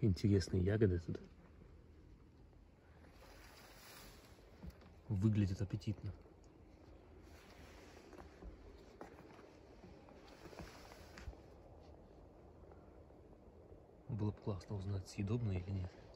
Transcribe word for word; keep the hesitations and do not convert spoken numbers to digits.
интересные ягоды тут. Выглядит аппетитно. Было бы классно узнать, съедобные или нет.